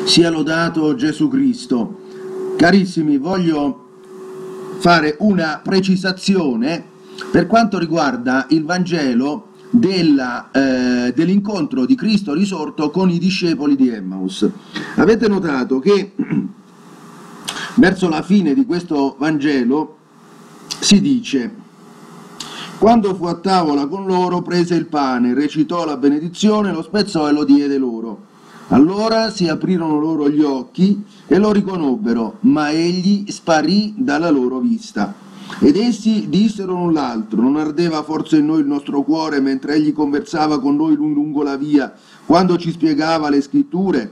Sia lodato Gesù Cristo. Carissimi, voglio fare una precisazione per quanto riguarda il Vangelo dell'incontro di Cristo risorto con i discepoli di Emmaus. Avete notato che verso la fine di questo Vangelo si dice: quando fu a tavola con loro, prese il pane, recitò la benedizione, lo spezzò e lo diede loro. Allora si aprirono loro gli occhi e lo riconobbero, ma egli sparì dalla loro vista. Ed essi dissero l'un l'altro: non ardeva forse in noi il nostro cuore mentre egli conversava con noi lungo la via, quando ci spiegava le scritture?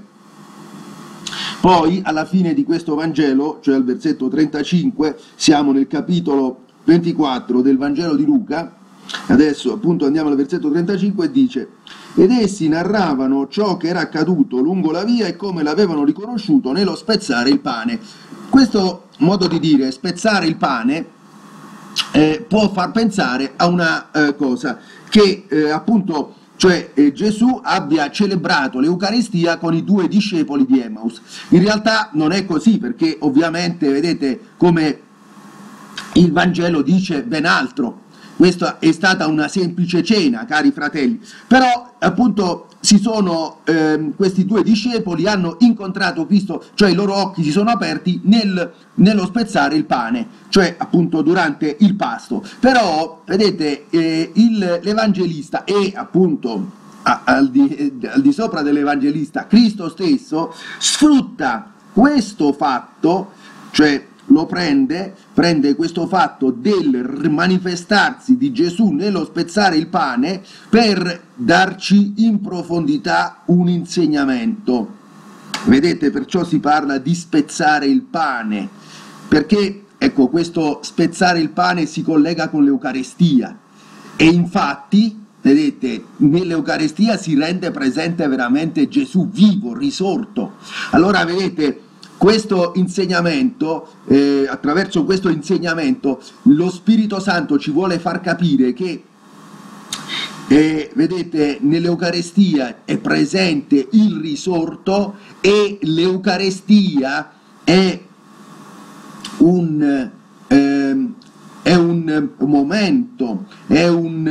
Poi, alla fine di questo Vangelo, cioè al versetto 35, siamo nel capitolo 24 del Vangelo di Luca. Adesso appunto andiamo al versetto 35 e dice: ed essi narravano ciò che era accaduto lungo la via e come l'avevano riconosciuto nello spezzare il pane. Questo modo di dire, spezzare il pane, può far pensare a una cosa, che appunto, cioè Gesù abbia celebrato l'Eucaristia con i due discepoli di Emmaus. In realtà non è così, perché ovviamente vedete come il Vangelo dice ben altro. Questa è stata una semplice cena, cari fratelli, però appunto questi due discepoli hanno incontrato Cristo, cioè i loro occhi si sono aperti nello spezzare il pane, cioè appunto durante il pasto. Però vedete, l'Evangelista e appunto al di sopra dell'Evangelista Cristo stesso sfrutta questo fatto, cioè lo prende questo fatto del manifestarsi di Gesù nello spezzare il pane per darci in profondità un insegnamento. Vedete, perciò si parla di spezzare il pane, perché ecco, questo spezzare il pane si collega con l'Eucaristia e infatti, vedete, nell'Eucaristia si rende presente veramente Gesù vivo, risorto. Allora vedete, questo insegnamento, attraverso questo insegnamento, lo Spirito Santo ci vuole far capire che, vedete, nell'Eucaristia è presente il risorto e l'Eucaristia è un momento, è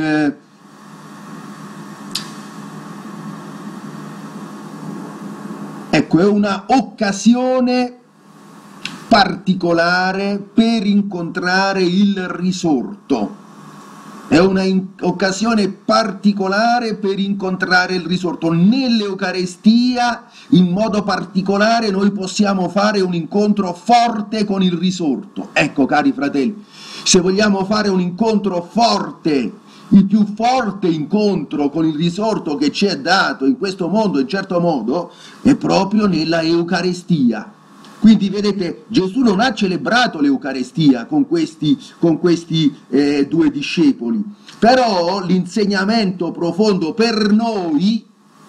una occasione particolare per incontrare il risorto. È una occasione particolare per incontrare il risorto. Nell'Eucaristia, in modo particolare, noi possiamo fare un incontro forte con il risorto. Ecco, cari fratelli, se vogliamo fare un incontro forte, il più forte incontro con il risorto che ci è dato in questo mondo, in certo modo, è proprio nella Eucaristia. Quindi vedete, Gesù non ha celebrato l'Eucaristia con questi due discepoli, però l'insegnamento profondo per noi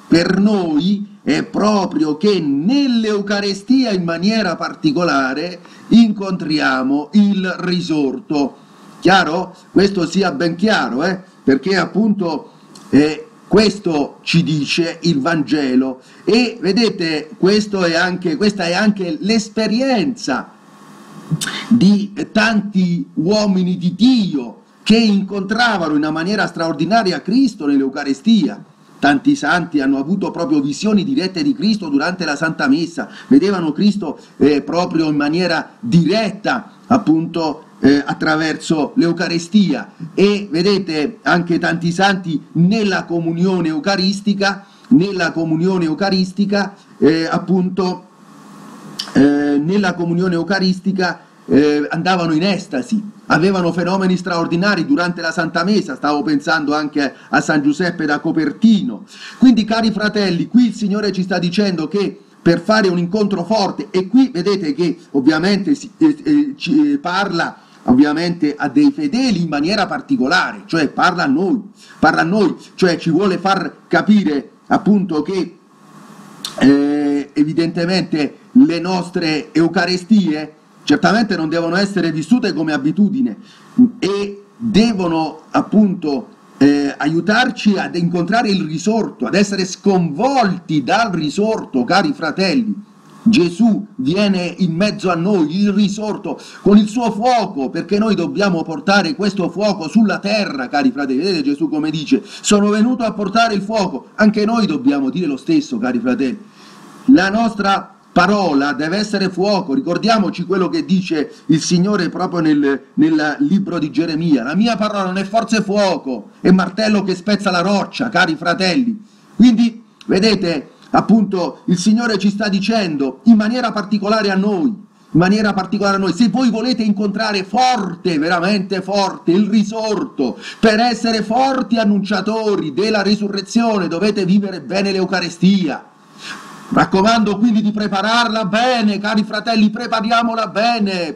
è proprio che nell'Eucaristia in maniera particolare incontriamo il risorto. Chiaro? Questo sia ben chiaro, perché appunto questo ci dice il Vangelo e vedete, questa è anche l'esperienza di tanti uomini di Dio che incontravano in una maniera straordinaria Cristo nell'Eucaristia. Tanti santi hanno avuto proprio visioni dirette di Cristo durante la Santa Messa, vedevano Cristo proprio in maniera diretta, appunto, attraverso l'Eucaristia, e vedete anche tanti santi nella comunione eucaristica, appunto nella comunione eucaristica andavano in estasi, avevano fenomeni straordinari durante la Santa Messa. Stavo pensando anche a San Giuseppe da Copertino. Quindi, cari fratelli, qui il Signore ci sta dicendo che per fare un incontro forte, e qui vedete che ovviamente ci parla ovviamente a dei fedeli in maniera particolare, cioè parla a noi, cioè ci vuole far capire appunto che evidentemente le nostre Eucaristie certamente non devono essere vissute come abitudine e devono appunto aiutarci ad incontrare il risorto, ad essere sconvolti dal risorto, cari fratelli. Gesù viene in mezzo a noi, il risorto, con il suo fuoco, perché noi dobbiamo portare questo fuoco sulla terra, cari fratelli. Vedete Gesù come dice, sono venuto a portare il fuoco, anche noi dobbiamo dire lo stesso, cari fratelli. La nostra parola deve essere fuoco, ricordiamoci quello che dice il Signore proprio nel libro di Geremia, la mia parola non è forza fuoco, è martello che spezza la roccia, cari fratelli. Quindi, vedete, appunto il Signore ci sta dicendo in maniera particolare a noi, se voi volete incontrare forte, veramente forte, il risorto, per essere forti annunciatori della risurrezione dovete vivere bene l'Eucarestia. Raccomando quindi di prepararla bene, cari fratelli, prepariamola bene,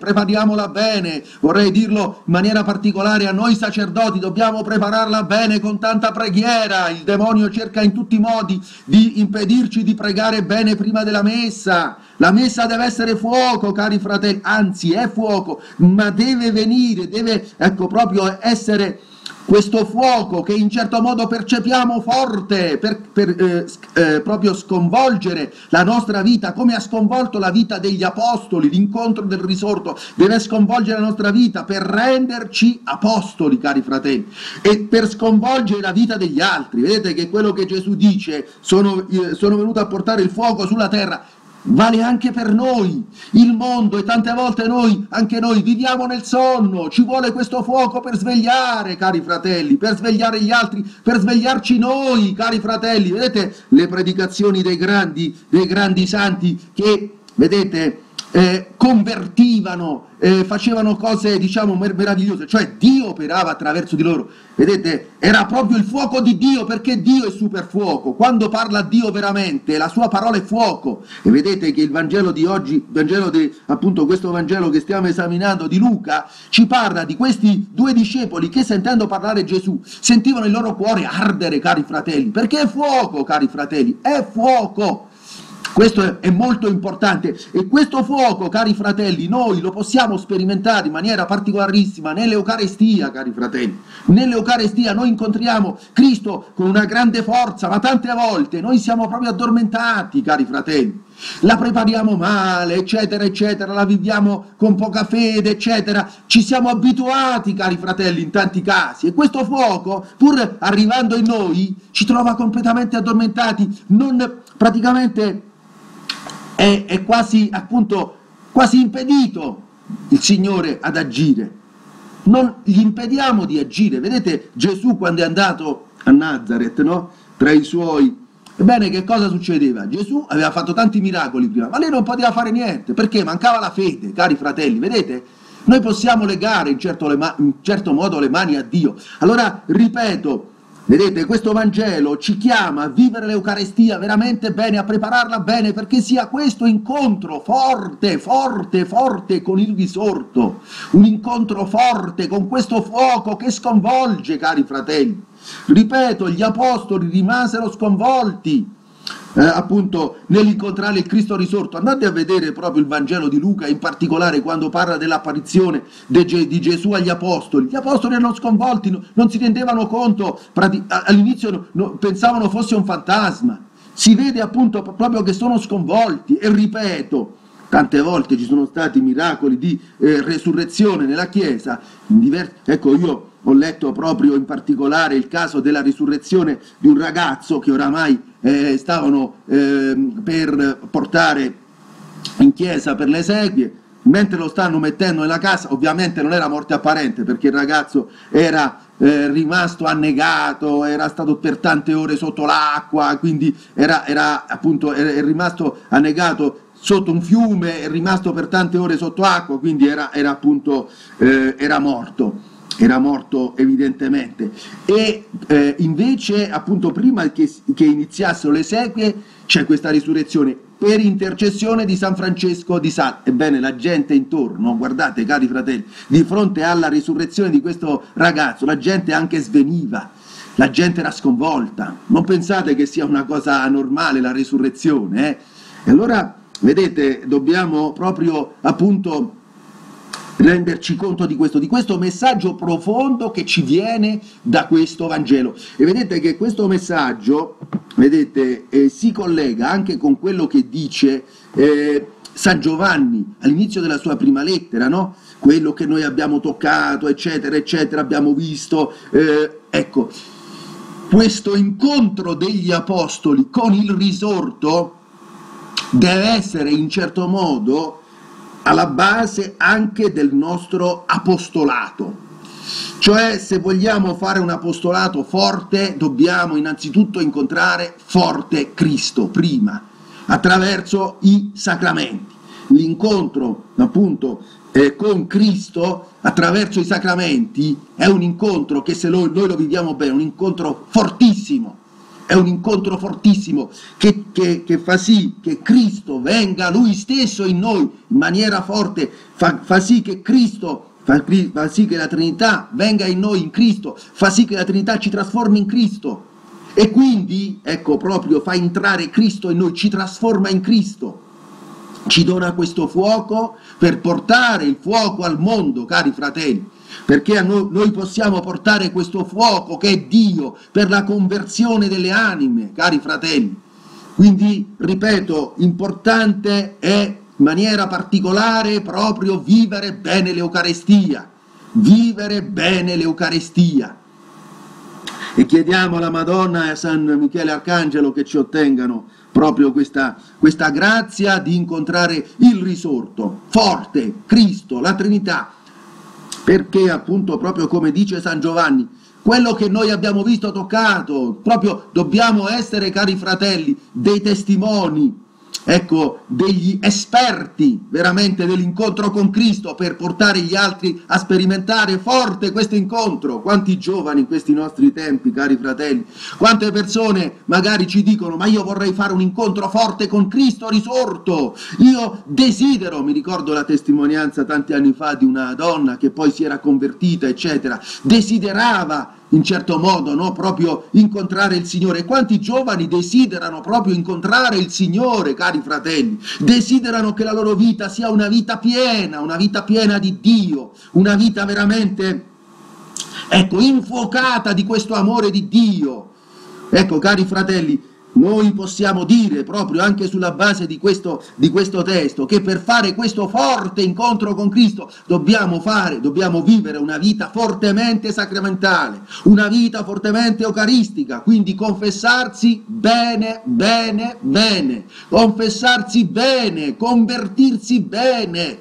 vorrei dirlo in maniera particolare a noi sacerdoti, dobbiamo prepararla bene con tanta preghiera, il demonio cerca in tutti i modi di impedirci di pregare bene prima della messa, la messa deve essere fuoco, cari fratelli, anzi è fuoco, ma deve venire, deve proprio essere questo fuoco che in certo modo percepiamo forte per proprio sconvolgere la nostra vita, come ha sconvolto la vita degli apostoli, l'incontro del risorto deve sconvolgere la nostra vita per renderci apostoli, cari fratelli, e per sconvolgere la vita degli altri. Vedete che quello che Gesù dice, sono venuto a portare il fuoco sulla terra, vale anche per noi, il mondo, e tante volte anche noi viviamo nel sonno, ci vuole questo fuoco per svegliare, cari fratelli, per svegliare gli altri, per svegliarci noi, cari fratelli. Vedete le predicazioni dei grandi santi che, vedete, convertivano, facevano cose diciamo meravigliose, cioè Dio operava attraverso di loro. Vedete, era proprio il fuoco di Dio, perché Dio è super fuoco, quando parla Dio veramente la sua parola è fuoco. E vedete che il Vangelo di oggi, appunto questo Vangelo che stiamo esaminando di Luca, ci parla di questi due discepoli che, sentendo parlare Gesù, sentivano il loro cuore ardere, cari fratelli, perché è fuoco, cari fratelli, è fuoco. Questo è molto importante, e questo fuoco, cari fratelli, noi lo possiamo sperimentare in maniera particolarissima nell'Eucarestia, cari fratelli. Nell'Eucarestia noi incontriamo Cristo con una grande forza, ma tante volte noi siamo proprio addormentati, cari fratelli. La prepariamo male, eccetera, eccetera, la viviamo con poca fede, eccetera. Ci siamo abituati, cari fratelli, in tanti casi, e questo fuoco, pur arrivando in noi, ci trova completamente addormentati, praticamente è quasi, appunto, quasi impedito il Signore ad agire. Non gli impediamo di agire. Vedete Gesù quando è andato a Nazareth, no? Tra i suoi, ebbene, che cosa succedeva? Gesù aveva fatto tanti miracoli prima, ma lei non poteva fare niente, perché mancava la fede, cari fratelli. Vedete? Noi possiamo legare in certo modo le mani a Dio. Allora, ripeto, vedete, questo Vangelo ci chiama a vivere l'Eucarestia veramente bene, a prepararla bene, perché sia questo incontro forte, forte, forte con il risorto, un incontro forte con questo fuoco che sconvolge, cari fratelli. Ripeto, gli apostoli rimasero sconvolti, appunto, nell'incontrare il Cristo risorto. Andate a vedere proprio il Vangelo di Luca, in particolare quando parla dell'apparizione di Gesù agli apostoli. Gli apostoli erano sconvolti, non si rendevano conto, all'inizio pensavano fosse un fantasma. Si vede appunto proprio che sono sconvolti, e ripeto, tante volte ci sono stati miracoli di resurrezione nella Chiesa. Ecco, io ho letto proprio in particolare il caso della risurrezione di un ragazzo che oramai stavano per portare in chiesa per le esequie. Mentre lo stanno mettendo nella casa, ovviamente non era morte apparente, perché il ragazzo era rimasto annegato, era stato per tante ore sotto l'acqua, quindi era rimasto annegato sotto un fiume, è rimasto per tante ore sotto acqua, quindi era morto evidentemente. E invece, appunto, prima che iniziassero le esequie c'è questa risurrezione per intercessione di San Francesco di Sales. Ebbene, la gente intorno, guardate cari fratelli, di fronte alla risurrezione di questo ragazzo, la gente anche sveniva, la gente era sconvolta. Non pensate che sia una cosa normale la risurrezione, E allora, vedete, dobbiamo proprio, appunto, renderci conto di questo messaggio profondo che ci viene da questo Vangelo. E vedete che questo messaggio, vedete, si collega anche con quello che dice San Giovanni all'inizio della sua prima lettera, no? Quello che noi abbiamo toccato, eccetera, eccetera, abbiamo visto, ecco, questo incontro degli apostoli con il risorto deve essere in certo modo alla base anche del nostro apostolato. Cioè, se vogliamo fare un apostolato forte, dobbiamo innanzitutto incontrare forte Cristo prima, attraverso i sacramenti. L'incontro, appunto, con Cristo attraverso i sacramenti è un incontro che, se noi lo viviamo bene, è un incontro fortissimo. È un incontro fortissimo che fa sì che Cristo venga Lui stesso in noi in maniera forte, fa sì che Cristo, fa sì che la Trinità venga in noi in Cristo, fa sì che la Trinità ci trasformi in Cristo e quindi, ecco, proprio fa entrare Cristo in noi, ci trasforma in Cristo, ci dona questo fuoco per portare il fuoco al mondo, cari fratelli. Perché noi possiamo portare questo fuoco che è Dio per la conversione delle anime, cari fratelli. Quindi, ripeto, importante è in maniera particolare proprio vivere bene l'Eucarestia, vivere bene l'Eucarestia. E chiediamo alla Madonna e a San Michele Arcangelo che ci ottengano proprio questa grazia di incontrare il risorto, forte, Cristo, la Trinità. Perché appunto, proprio come dice San Giovanni, quello che noi abbiamo visto, toccato, proprio dobbiamo essere, cari fratelli, dei testimoni, ecco, degli esperti veramente dell'incontro con Cristo per portare gli altri a sperimentare forte questo incontro. Quanti giovani in questi nostri tempi, cari fratelli, quante persone magari ci dicono: ma io vorrei fare un incontro forte con Cristo risorto, io desidero, mi ricordo la testimonianza tanti anni fa di una donna che poi si era convertita, eccetera, desiderava in certo modo, no, proprio incontrare il Signore. Quanti giovani desiderano proprio incontrare il Signore, cari fratelli, desiderano che la loro vita sia una vita piena di Dio, una vita veramente, ecco, infuocata di questo amore di Dio. Ecco, cari fratelli, noi possiamo dire proprio anche sulla base di questo testo che per fare questo forte incontro con Cristo dobbiamo vivere una vita fortemente sacramentale, una vita fortemente eucaristica, quindi confessarsi bene, confessarsi bene, convertirsi bene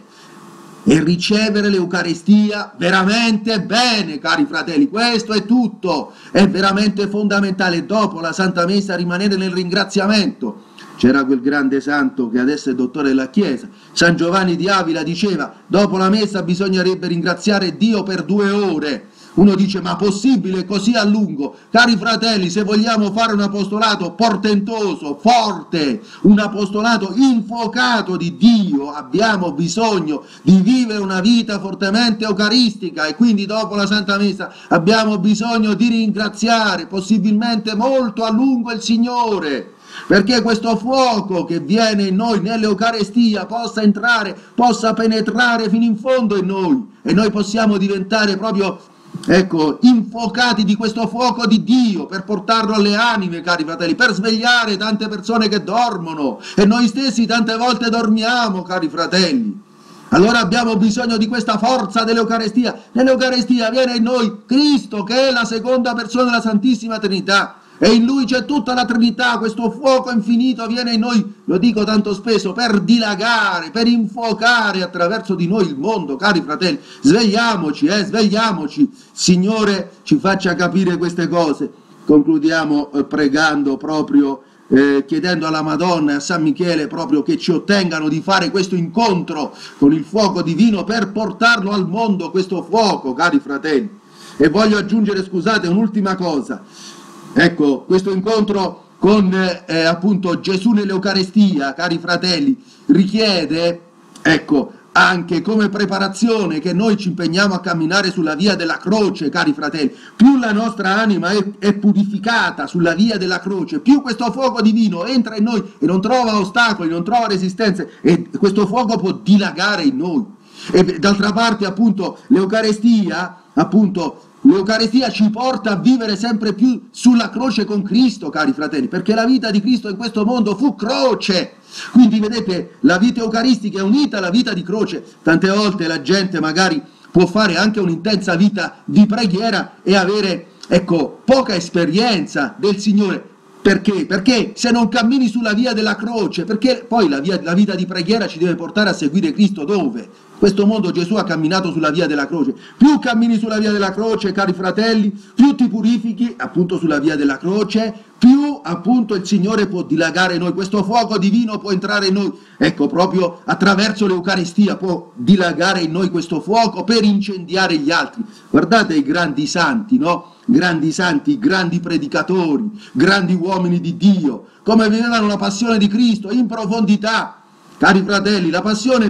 e ricevere l'Eucaristia veramente bene, cari fratelli. Questo è tutto, è veramente fondamentale. Dopo la Santa Messa rimanere nel ringraziamento. C'era quel grande santo che adesso è dottore della Chiesa, San Giovanni di Avila, diceva: dopo la Messa bisognerebbe ringraziare Dio per 2 ore. Uno dice: ma possibile così a lungo? Cari fratelli, se vogliamo fare un apostolato portentoso, forte, un apostolato infuocato di Dio, abbiamo bisogno di vivere una vita fortemente eucaristica e quindi dopo la Santa Messa abbiamo bisogno di ringraziare possibilmente molto a lungo il Signore, perché questo fuoco che viene in noi nell'Eucarestia possa entrare, possa penetrare fino in fondo in noi e noi possiamo diventare proprio, ecco, infuocati di questo fuoco di Dio per portarlo alle anime, cari fratelli, per svegliare tante persone che dormono e noi stessi tante volte dormiamo, cari fratelli. Allora abbiamo bisogno di questa forza dell'Eucarestia. Nell'Eucarestia viene in noi Cristo, che è la seconda persona della Santissima Trinità, e in Lui c'è tutta la Trinità. Questo fuoco infinito viene in noi, lo dico tanto spesso, per dilagare, per infuocare attraverso di noi il mondo, cari fratelli. Svegliamoci, svegliamoci. Signore ci faccia capire queste cose. Concludiamo pregando proprio, chiedendo alla Madonna e a San Michele proprio che ci ottengano di fare questo incontro con il fuoco divino per portarlo al mondo, questo fuoco, cari fratelli. E voglio aggiungere, scusate, un'ultima cosa. Ecco, questo incontro con appunto Gesù nell'Eucarestia, cari fratelli, richiede, ecco, anche come preparazione che noi ci impegniamo a camminare sulla via della croce, cari fratelli. Più la nostra anima è purificata sulla via della croce, più questo fuoco divino entra in noi e non trova ostacoli, non trova resistenze, e questo fuoco può dilagare in noi. E d'altra parte appunto l'Eucarestia ci porta a vivere sempre più sulla croce con Cristo, cari fratelli, perché la vita di Cristo in questo mondo fu croce. Quindi vedete, la vita eucaristica è unita alla vita di croce. Tante volte la gente magari può fare anche un'intensa vita di preghiera e avere, ecco, poca esperienza del Signore. Perché? Perché se non cammini sulla via della croce, perché poi la vita di preghiera ci deve portare a seguire Cristo dove? In questo mondo Gesù ha camminato sulla via della croce. Più cammini sulla via della croce, cari fratelli, più ti purifichi appunto sulla via della croce, più appunto il Signore può dilagare in noi, questo fuoco divino può entrare in noi, ecco, proprio attraverso l'Eucaristia può dilagare in noi questo fuoco per incendiare gli altri. Guardate i grandi santi, no? Grandi santi, grandi predicatori, grandi uomini di Dio, come vivevano la passione di Cristo in profondità, cari fratelli, la passione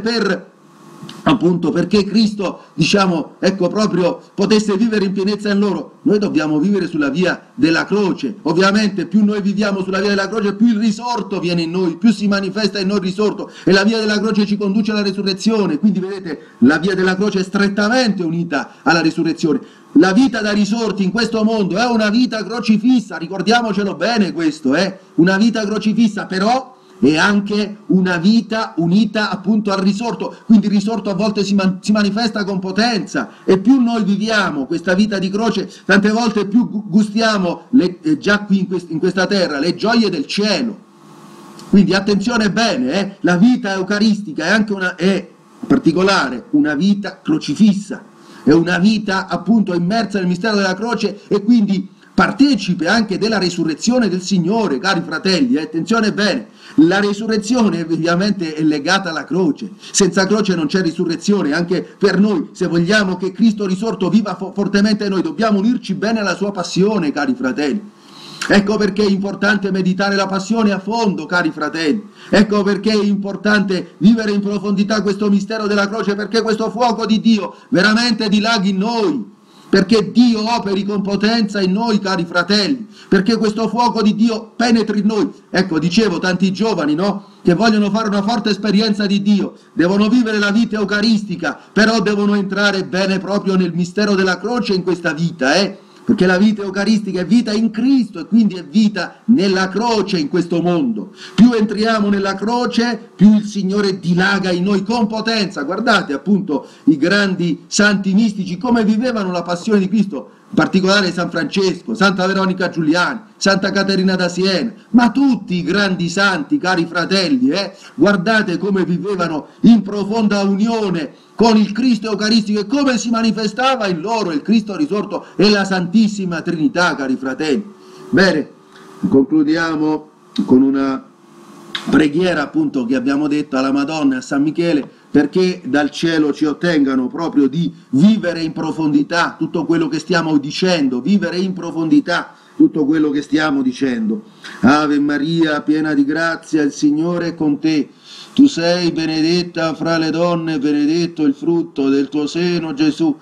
appunto perché Cristo, diciamo, ecco, proprio potesse vivere in pienezza in loro. Noi dobbiamo vivere sulla via della croce. Ovviamente più noi viviamo sulla via della croce, più il risorto viene in noi, più si manifesta in noi il risorto, e la via della croce ci conduce alla resurrezione. Quindi vedete, la via della croce è strettamente unita alla risurrezione. La vita da risorti in questo mondo è una vita crocifissa, ricordiamocelo bene questo, una vita crocifissa, però è anche una vita unita appunto al risorto, quindi il risorto a volte si manifesta con potenza, e più noi viviamo questa vita di croce, tante volte più gustiamo già qui in questa terra le gioie del cielo. Quindi attenzione bene, la vita eucaristica è anche è in particolare una vita crocifissa, è una vita appunto immersa nel mistero della croce e quindi partecipe anche della resurrezione del Signore, cari fratelli, attenzione bene, la resurrezione ovviamente è legata alla croce, senza croce non c'è risurrezione, anche per noi, se vogliamo che Cristo risorto viva fortemente in noi, dobbiamo unirci bene alla sua passione, cari fratelli. Ecco perché è importante meditare la passione a fondo, cari fratelli. Ecco perché è importante vivere in profondità questo mistero della croce, perché questo fuoco di Dio veramente dilaghi in noi, perché Dio operi con potenza in noi, cari fratelli, perché questo fuoco di Dio penetri in noi. Ecco, dicevo, tanti giovani, no? Che vogliono fare una forte esperienza di Dio, devono vivere la vita eucaristica, però devono entrare bene proprio nel mistero della croce in questa vita, perché la vita eucaristica è vita in Cristo e quindi è vita nella croce in questo mondo. Più entriamo nella croce, più il Signore dilaga in noi con potenza. Guardate appunto i grandi santi mistici come vivevano la passione di Cristo, in particolare San Francesco, Santa Veronica Giuliani, Santa Caterina da Siena, ma tutti i grandi santi, cari fratelli, guardate come vivevano in profonda unione con il Cristo eucaristico e come si manifestava in loro il Cristo risorto e la Santissima Trinità, cari fratelli. Bene, concludiamo con una preghiera appunto che abbiamo detto alla Madonna e a San Michele, perché dal cielo ci ottengano proprio di vivere in profondità tutto quello che stiamo dicendo, vivere in profondità tutto quello che stiamo dicendo. Ave Maria, piena di grazia, il Signore è con te. Tu sei benedetta fra le donne, benedetto il frutto del tuo seno, Gesù.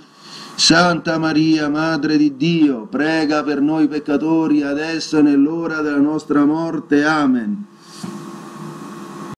Santa Maria, Madre di Dio, prega per noi peccatori, adesso e nell'ora della nostra morte. Amen.